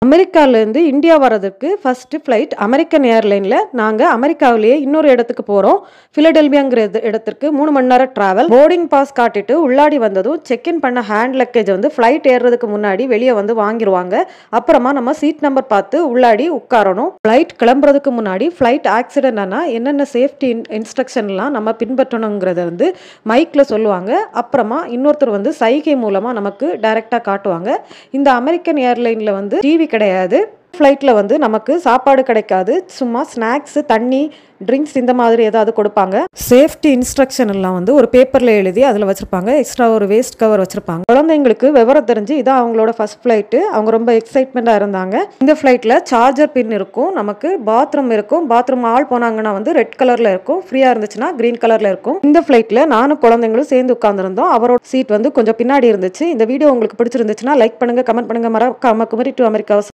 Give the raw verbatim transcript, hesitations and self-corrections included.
அமெரிக்காலேருந்து India வரதுக்கு first flight American ஏர்லைனில். நாங்கள் அமெரிக்காவிலேயே இன்னொரு இடத்துக்கு போகிறோம். ஃபிலடெல்பியாங்கிற இடத்திற்கு மூணு மணி நேரம் ட்ராவல். போர்டிங் பாஸ் காட்டிட்டு உள்ளாடி வந்ததும் செக்இன் பண்ண ஹேண்ட் லக்கேஜ் வந்து ஃப்ளைட் ஏறுறதுக்கு முன்னாடி வெளியே வந்து வாங்கிடுவாங்க. அப்புறமா நம்ம சீட் நம்பர் பார்த்து உள்ளாடி உட்காரணும். ஃப்ளைட் கிளம்புறதுக்கு முன்னாடி ஃப்ளைட் ஆக்சிடென்ட் ஆனால் என்னென்ன சேஃப்டி இன்ஸ்ட்ரக்ஷன்லாம் நம்ம பின்பற்றணுங்கிறத வந்து மைக்கில் சொல்லுவாங்க. அப்புறமா இன்னொருத்தர் வந்து சைகை மூலமாக நமக்கு டைரெக்டாக காட்டுவாங்க. இந்த அமெரிக்கன் ஏர்லைனில் வந்து டிவி கிடையாது. ஃப்ளைட்டில் வந்து நமக்கு சாப்பாடு கிடைக்காது. சும்மா ஸ்நாக்ஸு, தண்ணி, ட்ரிங்க்ஸ் இந்த மாதிரி ஏதாவது கொடுப்பாங்க. சேஃப்டி இன்ஸ்ட்ரக்ஷன் எல்லாம் வந்து ஒரு பேப்பரில் எழுதி அதில் வச்சுருப்பாங்க. எக்ஸ்ட்ரா ஒரு வேஸ்ட் கவர் வச்சுருப்பாங்க. குழந்தைங்களுக்கு விவரம் தெரிஞ்சு இதான் அவங்களோட ஃபர்ஸ்ட் ஃப்ளைட்டு. அவங்க ரொம்ப எக்ஸைட்மெண்ட்டாக இருந்தாங்க. இந்த ஃப்ளைட்டில் சார்ஜர் பின் இருக்கும், நமக்கு பாத்ரூம் இருக்கும். பாத்ரூம் ஆள் போனாங்கன்னா வந்து ரெட் கலரில் இருக்கும், ஃப்ரீயாக இருந்துச்சுன்னா க்ரீன் கலரில் இருக்கும். இந்த ஃப்ளைட்டில் நானும் குழந்தைங்களும் சேர்ந்து உட்காந்துருந்தோம். அவரோட சீட் வந்து கொஞ்சம் பின்னாடி இருந்துச்சு. இந்த வீடியோ உங்களுக்கு பிடிச்சிருந்துச்சுன்னா லைக் பண்ணுங்கள், கமெண்ட் பண்ணுங்கள், மறக்காம குமரி டு அமெரிக்கா